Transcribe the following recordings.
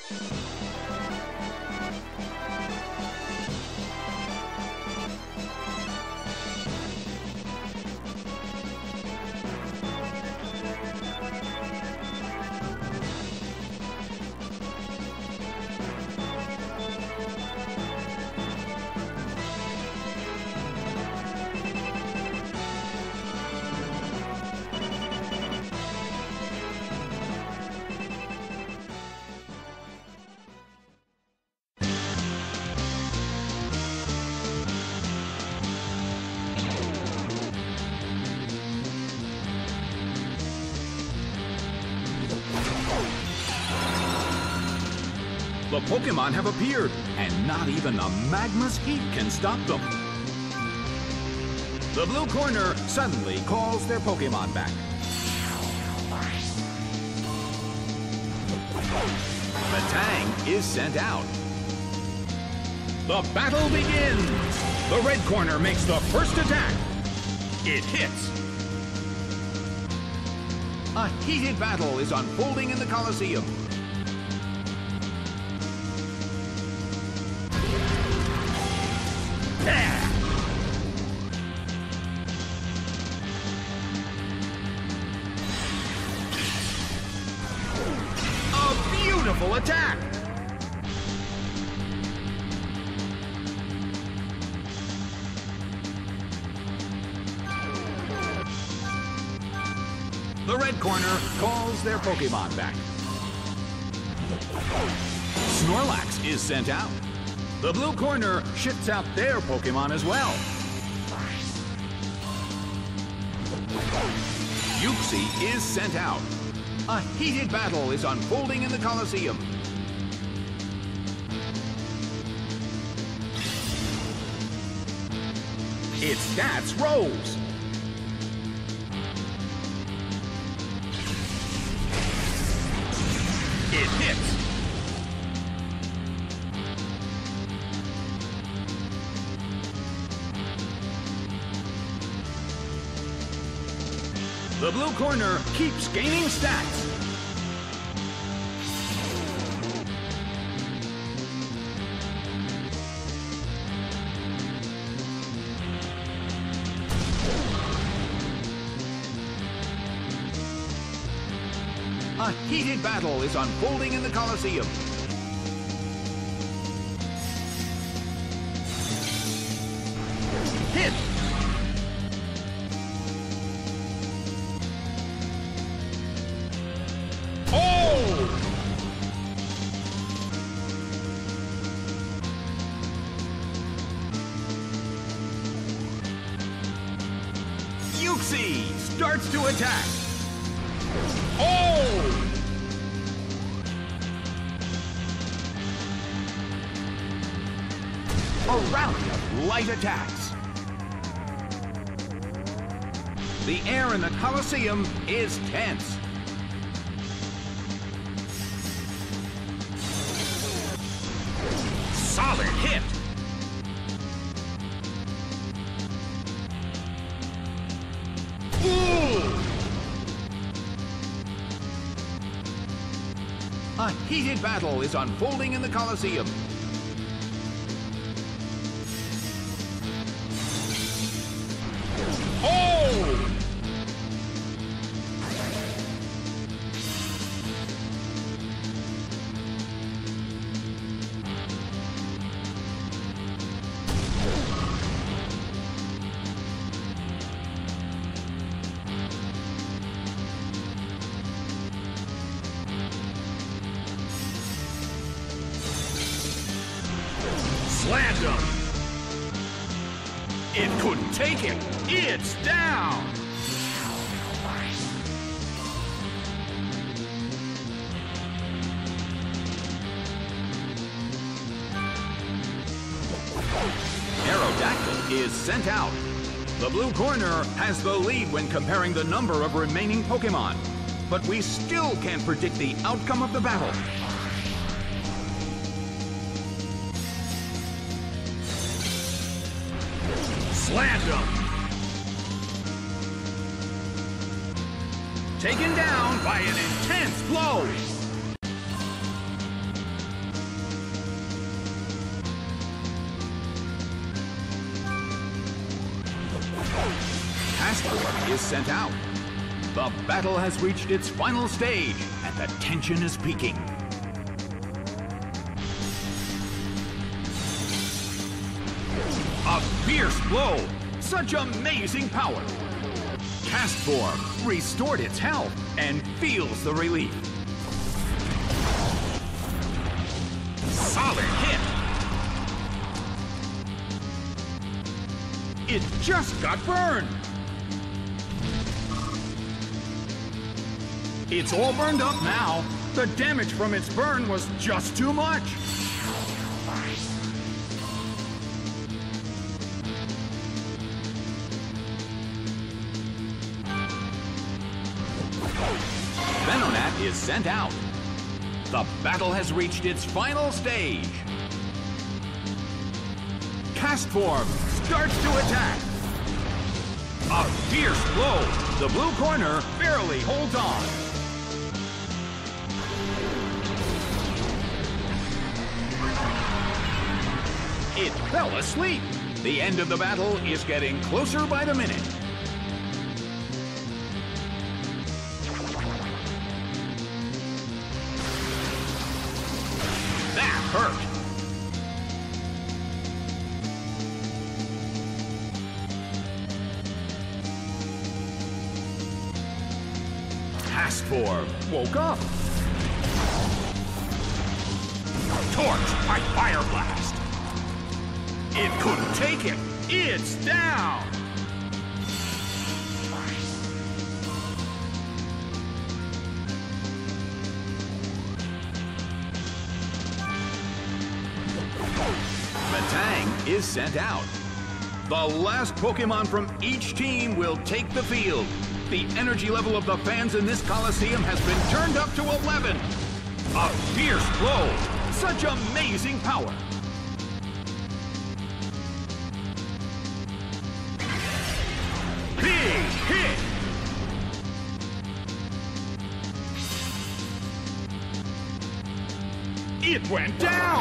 The Pokémon have appeared, and not even the magma's heat can stop them. The blue corner suddenly calls their Pokémon back. The Tang is sent out. The battle begins! The red corner makes the first attack. It hits. A heated battle is unfolding in the Colosseum. Beautiful attack! The red corner calls their Pokémon back. Snorlax is sent out. The blue corner shits out their Pokémon as well. Uxie is sent out. A heated battle is unfolding in the Colosseum. Its stats rose. It hits. The blue corner keeps gaining stats. A heated battle is unfolding in the Colosseum. Hit! Oh! Uxie starts to attack. Oh! A rally of light attacks. The air in the Colosseum is tense. Solid hit. Ooh! A heated battle is unfolding in the Colosseum. Oh! Slammed him! It couldn't take it! It's down! Aerodactyl is sent out. The blue corner has the lead when comparing the number of remaining Pokémon, but we still can't predict the outcome of the battle. Slammed him! Taken down by an intense blow! Castform is sent out. The battle has reached its final stage, and the tension is peaking. A fierce blow! Such amazing power! Castform restored its health and feels the relief. Solid hit! It just got burned! It's all burned up now. The damage from its burn was just too much. Venonat is sent out. The battle has reached its final stage. Castform starts to attack. A fierce blow. The blue corner barely holds on. It fell asleep. The end of the battle is getting closer by the minute. That hurt. Castform woke up. Torch by Fire Blast. It couldn't take it. It's down. Metang is sent out. The last Pokemon from each team will take the field. The energy level of the fans in this Coliseum has been turned up to 11. A fierce blow. Such amazing power. Big hit. It went down.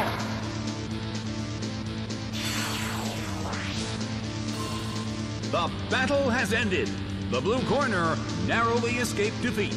The battle has ended. The blue corner narrowly escaped defeat.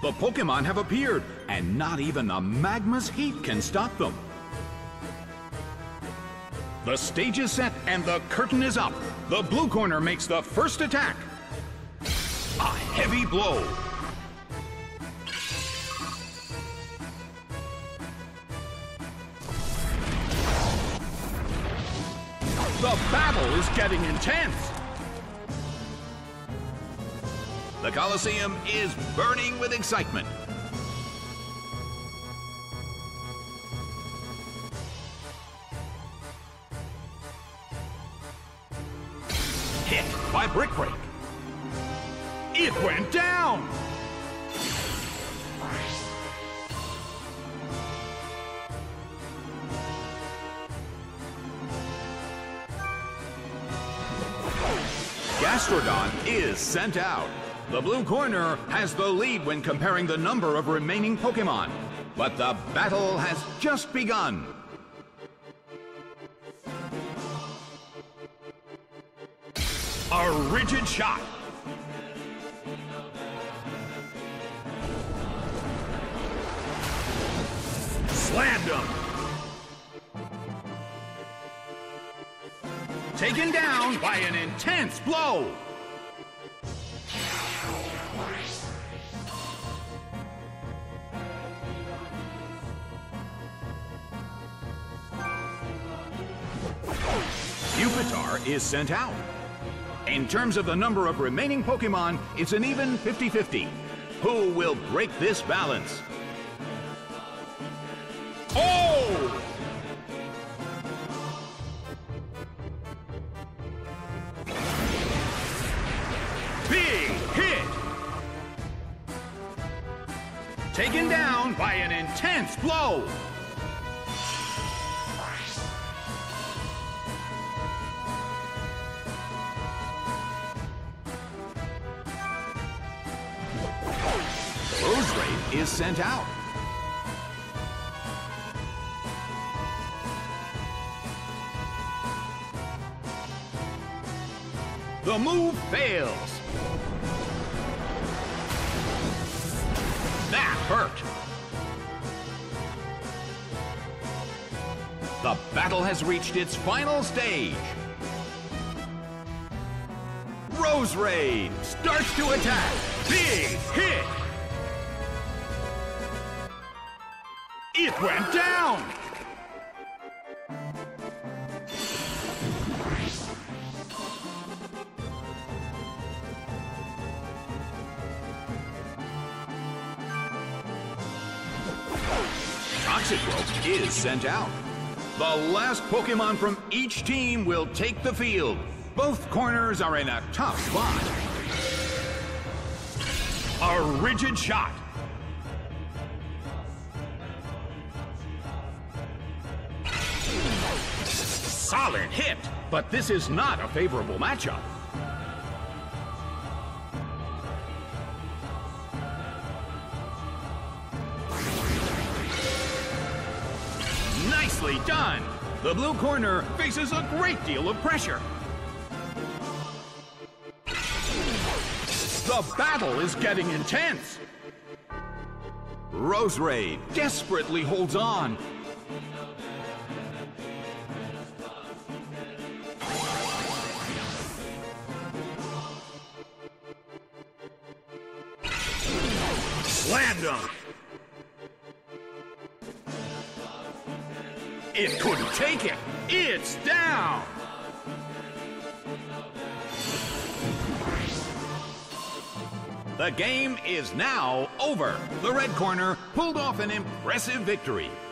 The Pokemon have appeared, and not even the magma's heat can stop them. The stage is set and the curtain is up. The blue corner makes the first attack. A heavy blow. The battle is getting intense. The Colosseum is burning with excitement. Hit by Brick Break. It went down! Gastrodon is sent out. The blue corner has the lead when comparing the number of remaining Pokemon. But the battle has just begun. A rigid shot. Slammed him. Taken down by an intense blow. Pupitar is sent out. In terms of the number of remaining Pokemon, it's an even 50-50. Who will break this balance? Oh! Big hit! Taken down by an intense blow. Roserade is sent out. The move fails. That hurt. The battle has reached its final stage. Roserade starts to attack. Big hit. It went down! Toxicroak is sent out. The last Pokemon from each team will take the field. Both corners are in a tough spot. A rigid shot. Solid hit, but this is not a favorable matchup. Nicely done! The blue corner faces a great deal of pressure. The battle is getting intense. Roserade desperately holds on. Slammed him. It couldn't take it. It's down. The game is now over. The red corner pulled off an impressive victory.